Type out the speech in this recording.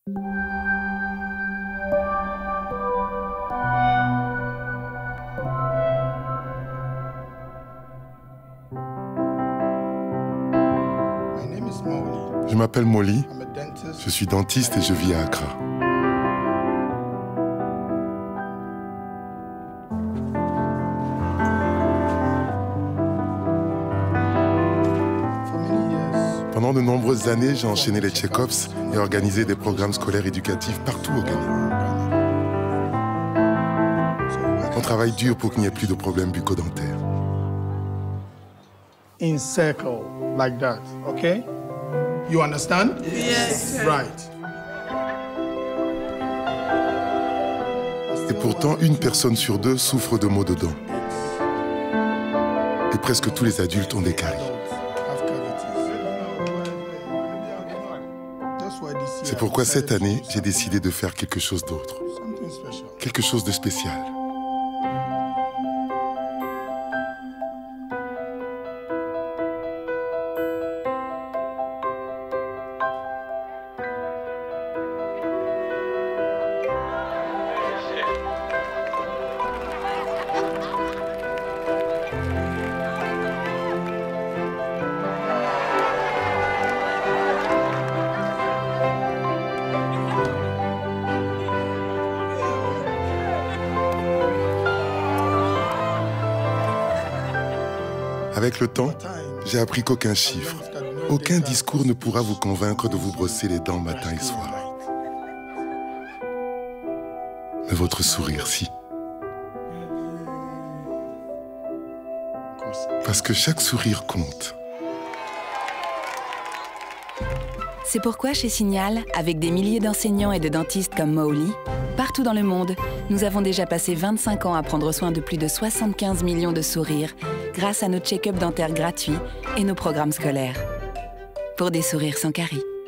Je m'appelle Molly, je suis dentiste et je vis à Accra. Pendant de nombreuses années, j'ai enchaîné les check-ups et organisé des programmes scolaires éducatifs partout au Ghana. On travaille dur pour qu'il n'y ait plus de problèmes bucco-dentaires. In circle, like that, okay? You understand? Yes. Right. Et pourtant, une personne sur deux souffre de maux de dents. Et presque tous les adultes ont des caries. C'est pourquoi cette année, j'ai décidé de faire quelque chose d'autre. Quelque chose de spécial. Avec le temps, j'ai appris qu'aucun chiffre, aucun discours ne pourra vous convaincre de vous brosser les dents matin et soir. Mais votre sourire, si. Parce que chaque sourire compte. C'est pourquoi chez Signal, avec des milliers d'enseignants et de dentistes comme Molly, partout dans le monde, nous avons déjà passé 25 ans à prendre soin de plus de 75 millions de sourires grâce à nos check-up dentaires gratuits et nos programmes scolaires. Pour des sourires sans caries.